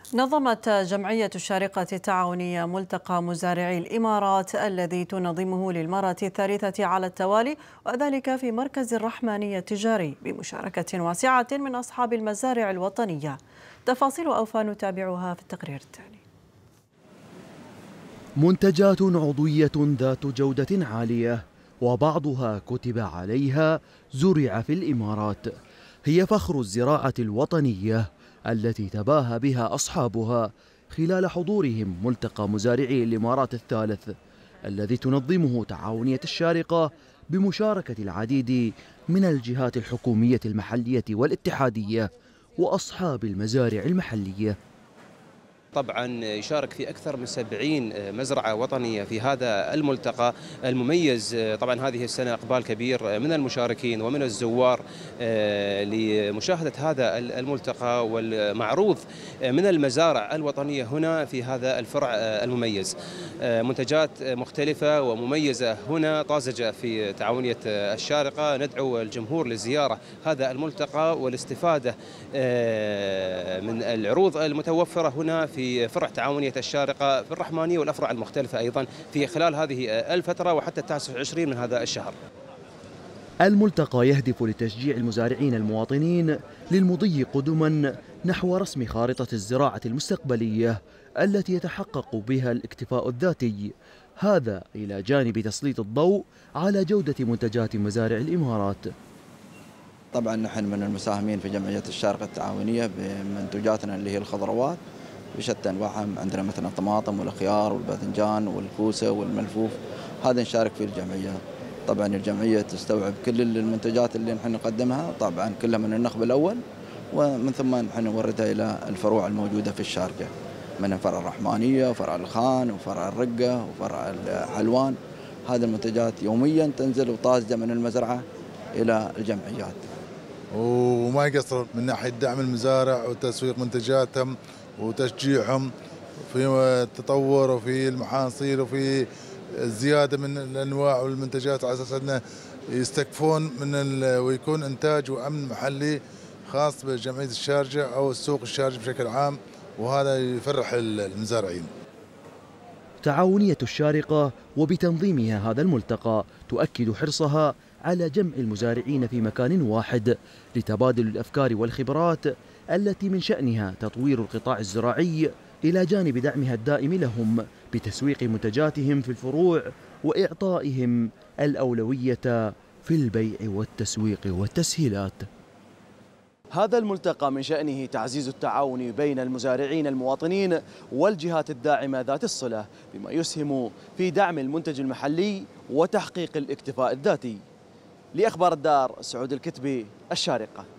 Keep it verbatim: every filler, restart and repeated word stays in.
نظمت جمعية الشارقة التعاونية ملتقى مزارعي الإمارات الذي تنظمه للمرة الثالثة على التوالي، وذلك في مركز الرحمانية التجاري بمشاركة واسعة من أصحاب المزارع الوطنية. تفاصيل أوفى نتابعها في التقرير التالي. منتجات عضوية ذات جودة عالية وبعضها كتب عليها زرع في الإمارات، هي فخر الزراعة الوطنية التي تباهى بها أصحابها خلال حضورهم ملتقى مزارعي الإمارات الثالث الذي تنظمه تعاونية الشارقة بمشاركة العديد من الجهات الحكومية المحلية والاتحادية وأصحاب المزارع المحلية. طبعا يشارك في أكثر من سبعين مزرعة وطنية في هذا الملتقى المميز. طبعا هذه السنة إقبال كبير من المشاركين ومن الزوار لمشاهدة هذا الملتقى والمعروض من المزارع الوطنية هنا في هذا الفرع المميز. منتجات مختلفة ومميزة هنا طازجة في تعاونية الشارقة. ندعو الجمهور لزيارة هذا الملتقى والاستفادة من العروض المتوفرة هنا في في فرع تعاونية الشارقة في الرحمانية والأفرع المختلفة أيضا في خلال هذه الفترة وحتى التاسع والعشرين من هذا الشهر. الملتقى يهدف لتشجيع المزارعين المواطنين للمضي قدما نحو رسم خارطة الزراعة المستقبلية التي يتحقق بها الاكتفاء الذاتي، هذا إلى جانب تسليط الضوء على جودة منتجات مزارع الإمارات. طبعا نحن من المساهمين في جمعية الشارقة التعاونية بمنتجاتنا اللي هي الخضروات بشتى انواعها، عندنا مثلا الطماطم والخيار والباذنجان والكوسه والملفوف، هذا نشارك في الجمعيه. طبعا الجمعيه تستوعب كل المنتجات اللي نحن نقدمها، طبعا كلها من النخب الاول ومن ثم نحن نوردها الى الفروع الموجوده في الشارقه، من فرع الرحمانيه وفرع الخان وفرع الرقه وفرع الحلوان. هذه المنتجات يوميا تنزل وطازجه من المزرعه الى الجمعيات. وما يقصر من ناحيه دعم المزارع وتسويق منتجاتهم وتشجيعهم في التطور وفي المحاصيل وفي الزياده من الانواع والمنتجات على اساس انه يستكفون من ويكون انتاج وامن محلي خاص بجمعيه الشارقه او السوق الشارقي بشكل عام، وهذا يفرح المزارعين. تعاونية الشارقة وبتنظيمها هذا الملتقى تؤكد حرصها على جمع المزارعين في مكان واحد لتبادل الأفكار والخبرات التي من شأنها تطوير القطاع الزراعي إلى جانب دعمها الدائم لهم بتسويق منتجاتهم في الفروع وإعطائهم الأولوية في البيع والتسويق والتسهيلات. هذا الملتقى من شأنه تعزيز التعاون بين المزارعين المواطنين والجهات الداعمة ذات الصلة بما يسهم في دعم المنتج المحلي وتحقيق الاكتفاء الذاتي. لأخبار الدار، سعود الكتبي، الشارقة.